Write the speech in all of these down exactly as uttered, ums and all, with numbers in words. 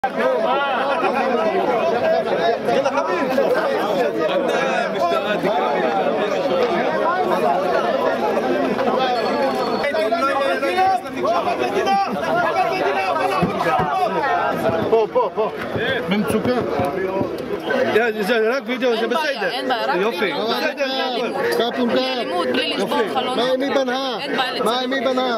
פה, פה, פה. במצוקה. זה רק וידאו, זה בסדר. אין בעיה, רק יופי. בלי אלימות, בלי לשבור חלונות. מה עם מי בנה? מה עם מי בנה?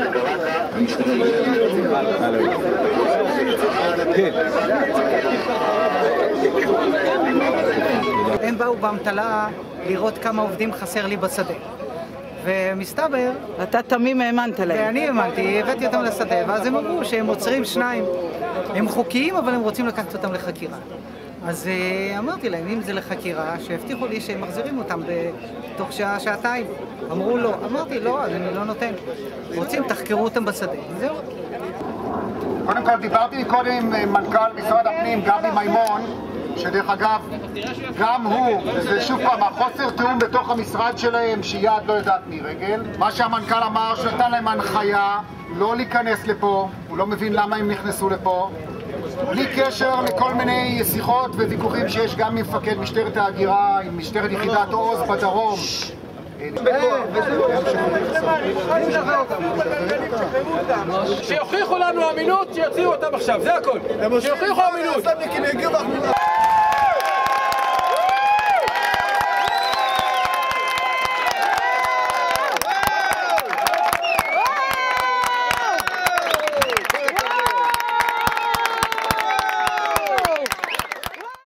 הם באו באמתלה לראות כמה עובדים חסר לי בשדה. ומסתבר... אתה תמים האמנת להם. ואני האמנתי, הבאתי אותם לשדה, ואז הם אמרו שהם עוצרים שניים. הם חוקיים, אבל הם רוצים לקחת אותם לחקירה. אז אמרתי להם, אם זה לחקירה, שהבטיחו לי שהם מחזירים אותם בתוך שעה, שעתיים. אמרו לא. אמרתי לא, אז אני לא נותן. רוצים, תחקרו אותם בשדה. זהו. קודם כל, דיברתי קודם עם מנכ"ל משרד הפנים, גבי מימון, שדרך אגב, גם הוא, וזה שוב פעם, החוסר תיאום בתוך המשרד שלהם, שיד לא יודעת מרגל. מה שהמנכ"ל אמר, שנתן להם הנחיה לא להיכנס לפה, הוא לא מבין למה הם נכנסו לפה. בלי קשר לכל מיני שיחות וויכוחים שיש גם עם מפקד משטרת ההגירה, עם משטרת יחידת עוז בדרום. שיוכיחו לנו אמינות, שיוציאו אותם עכשיו, זה הכל. שיוכיחו אמינות.